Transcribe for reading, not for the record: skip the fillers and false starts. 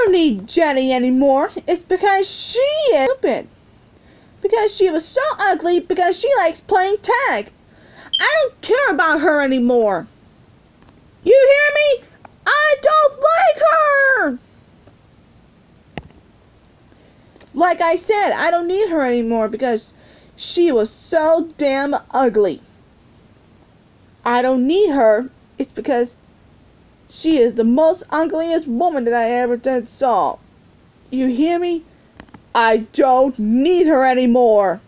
don't need Jenny anymore. It's because she is stupid. Because she was so ugly because she likes playing tag. I don't care about her anymore. You hear me? I don't like her! Like I said, I don't need her anymore because she was so damn ugly. I don't need her. It's because she is the most ugliest woman that I ever saw. You hear me? I don't need her anymore.